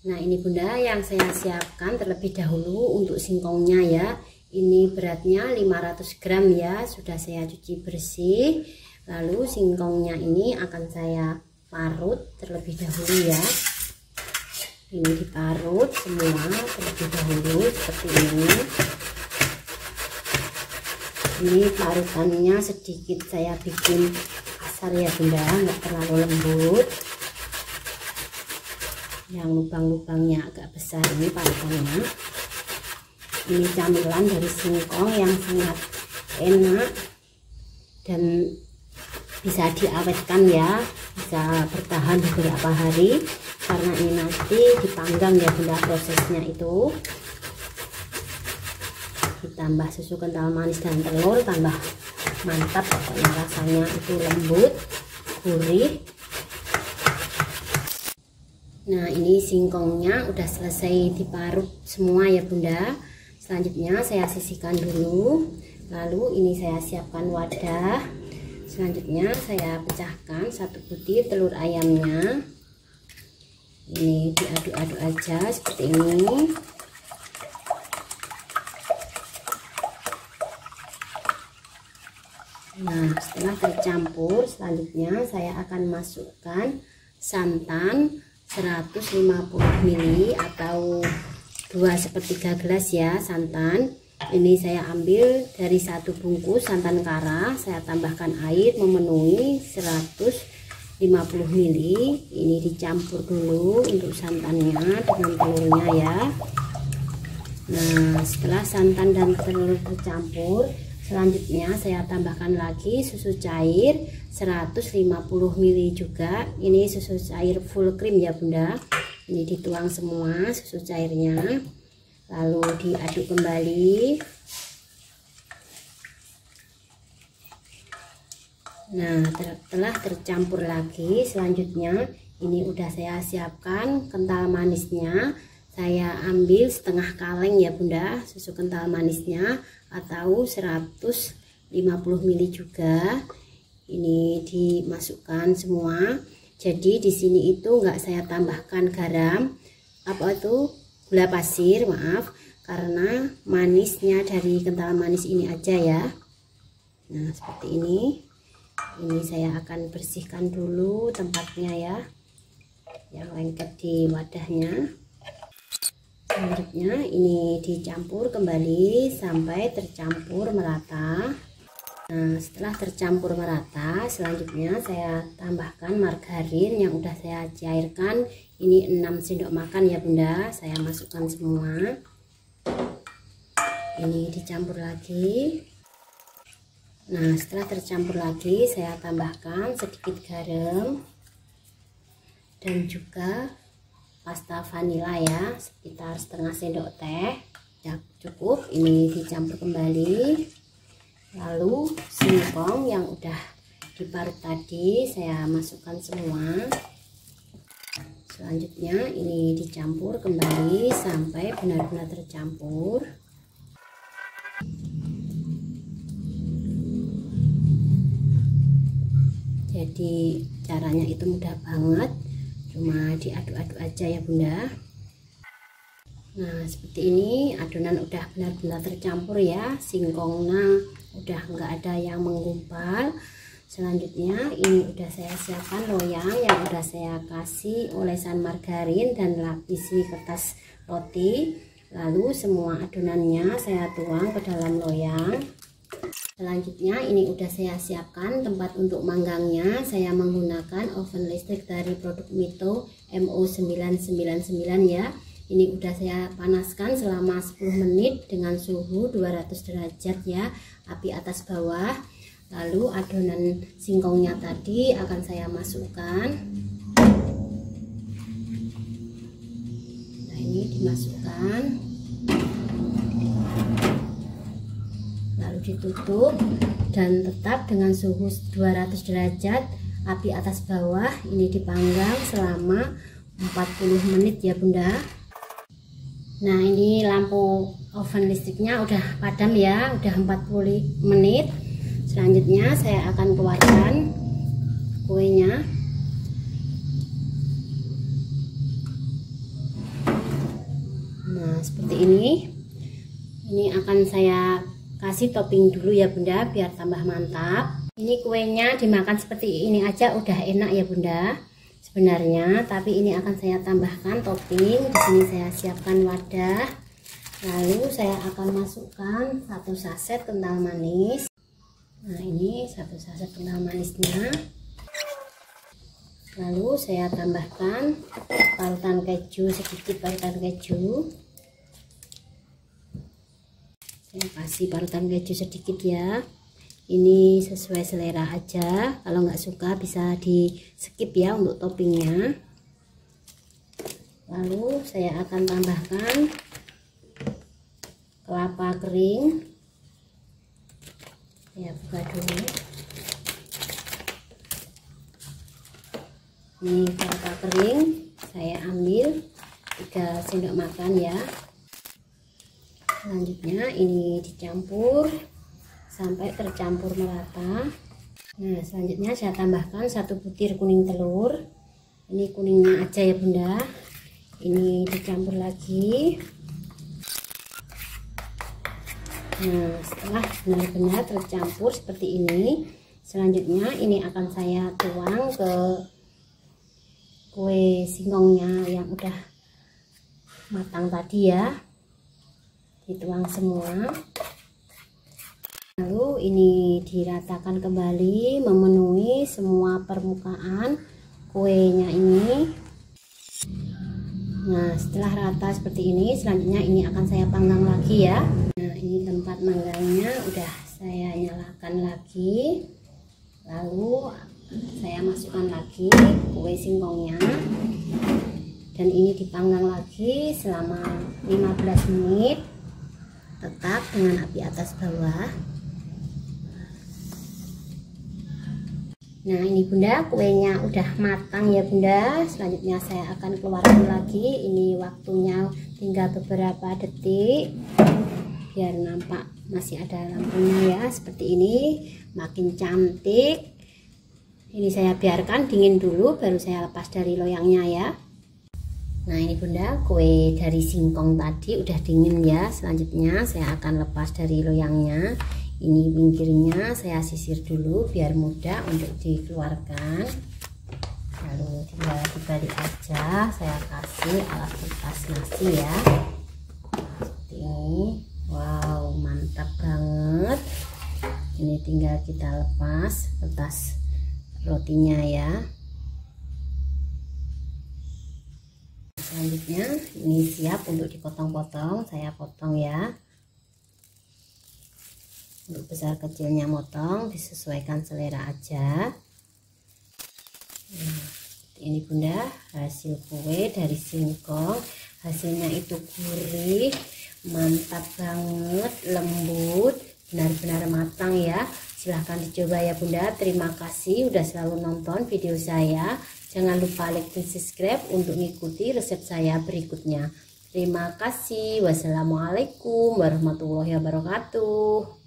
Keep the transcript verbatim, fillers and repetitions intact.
Nah ini bunda yang saya siapkan terlebih dahulu untuk singkongnya ya. Ini beratnya lima ratus gram ya, sudah saya cuci bersih. Lalu singkongnya ini akan saya parut terlebih dahulu ya. Ini diparut semua terlebih dahulu seperti ini. Ini parutannya sedikit saya bikin kasar ya bunda, nggak terlalu lembut. Yang lubang-lubangnya agak besar ini parutannya. Ini camilan dari singkong yang sangat enak dan bisa diawetkan ya, bisa bertahan beberapa hari karena ini nanti dipanggang ya bunda, prosesnya itu ditambah susu kental manis dan telur, tambah mantap pokoknya, rasanya itu lembut gurih. Nah ini singkongnya udah selesai diparut semua ya bunda. Selanjutnya saya sisihkan dulu. Lalu ini saya siapkan wadah. Selanjutnya saya pecahkan satu butir telur ayamnya. Ini diaduk-aduk aja seperti ini. Nah setelah tercampur, selanjutnya saya akan masukkan santan seratus lima puluh mililiter atau dua sepertiga gelas ya santan. Ini saya ambil dari satu bungkus santan kara, saya tambahkan air memenuhi seratus lima puluh mililiter. Ini dicampur dulu untuk santannya dengan telurnya ya. Nah setelah santan dan telur tercampur, selanjutnya saya tambahkan lagi susu cair seratus lima puluh mililiter juga. Ini susu cair full cream ya bunda. Ini dituang semua susu cairnya, lalu diaduk kembali. Nah setelah tercampur lagi, selanjutnya ini udah saya siapkan kental manisnya. Saya ambil setengah kaleng ya bunda, susu kental manisnya atau seratus lima puluh mililiter juga. Ini dimasukkan semua. Jadi di sini itu enggak saya tambahkan garam, apa itu gula pasir, maaf, karena manisnya dari kental manis ini aja ya. Nah seperti ini. Ini saya akan bersihkan dulu tempatnya ya, yang lengket di wadahnya. Selanjutnya ini dicampur kembali sampai tercampur merata. Nah setelah tercampur merata, selanjutnya saya tambahkan margarin yang udah saya cairkan. Ini enam sendok makan ya bunda, saya masukkan semua. Ini dicampur lagi. Nah setelah tercampur lagi, saya tambahkan sedikit garam dan juga pasta vanila ya, sekitar setengah sendok teh ya, cukup. Ini dicampur kembali. Lalu singkong yang udah diparut tadi saya masukkan semua. Selanjutnya ini dicampur kembali sampai benar-benar tercampur. Jadi caranya itu mudah banget, cuma diaduk-aduk aja ya bunda. Nah seperti ini adonan udah benar-benar tercampur ya, singkongnya udah nggak ada yang menggumpal. Selanjutnya ini udah saya siapkan loyang yang udah saya kasih olesan margarin dan lapisi kertas roti. Lalu semua adonannya saya tuang ke dalam loyang. Selanjutnya ini udah saya siapkan tempat untuk manggangnya. Saya menggunakan oven listrik dari produk Mito M O sembilan sembilan sembilan ya. Ini udah saya panaskan selama sepuluh menit dengan suhu dua ratus derajat ya, api atas bawah. Lalu adonan singkongnya tadi akan saya masukkan. Nah ini dimasukkan, lalu ditutup dan tetap dengan suhu dua ratus derajat, api atas bawah. Ini dipanggang selama empat puluh menit ya bunda. Nah ini lampu oven listriknya udah padam ya, udah empat puluh menit. Selanjutnya saya akan keluarkan kuenya. seperti ini. Ini akan saya kasih topping dulu ya Bunda, biar tambah mantap. Ini kuenya dimakan seperti ini aja udah enak ya Bunda sebenarnya, tapi ini akan saya tambahkan topping. Di sini saya siapkan wadah, lalu saya akan masukkan satu saset kental manis. Nah, ini satu saset kental manisnya. Lalu saya tambahkan parutan keju, sedikit parutan keju. Saya kasih parutan keju sedikit ya. Ini sesuai selera aja. Kalau nggak suka bisa di skip ya untuk toppingnya. Lalu saya akan tambahkan kelapa kering. Saya buka dulu. Ini kelapa kering saya ambil tiga sendok makan ya. Selanjutnya ini dicampur sampai tercampur merata. Nah, selanjutnya saya tambahkan satu butir kuning telur. Ini kuningnya aja ya Bunda. Ini dicampur lagi. Nah, setelah benar-benar tercampur seperti ini, selanjutnya ini akan saya tuang ke kue singkongnya yang udah matang tadi ya. Dituang semua, lalu ini diratakan kembali memenuhi semua permukaan kuenya ini. Nah, setelah rata seperti ini, selanjutnya ini akan saya panggang lagi ya. Nah, ini tempat manggangnya udah saya nyalakan lagi, lalu saya masukkan lagi kue singkongnya, dan ini dipanggang lagi selama lima belas menit, tetap dengan api atas bawah. Nah, ini Bunda, kuenya udah matang ya Bunda. Selanjutnya saya akan keluarkan lagi. Ini waktunya tinggal beberapa detik biar nampak masih ada lampunya ya, seperti ini. Makin cantik. Ini saya biarkan dingin dulu, baru saya lepas dari loyangnya ya. Nah, ini Bunda, kue dari singkong tadi udah dingin ya. Selanjutnya saya akan lepas dari loyangnya. Ini pinggirnya saya sisir dulu biar mudah untuk dikeluarkan. Lalu tinggal dibalik aja. Saya kasih alat kertas nasi ya. Seperti ini. Wow, mantap banget. Ini tinggal kita lepas kertas rotinya ya. Selanjutnya ini siap untuk dipotong-potong. Saya potong ya. Untuk besar kecilnya motong disesuaikan selera aja. Nah, ini Bunda, hasil kue dari singkong. Hasilnya itu gurih, mantap banget, lembut, benar-benar matang ya. Silahkan dicoba ya Bunda. Terima kasih udah selalu nonton video saya. Jangan lupa like dan subscribe untuk mengikuti resep saya berikutnya. Terima kasih. Wassalamualaikum warahmatullahi wabarakatuh.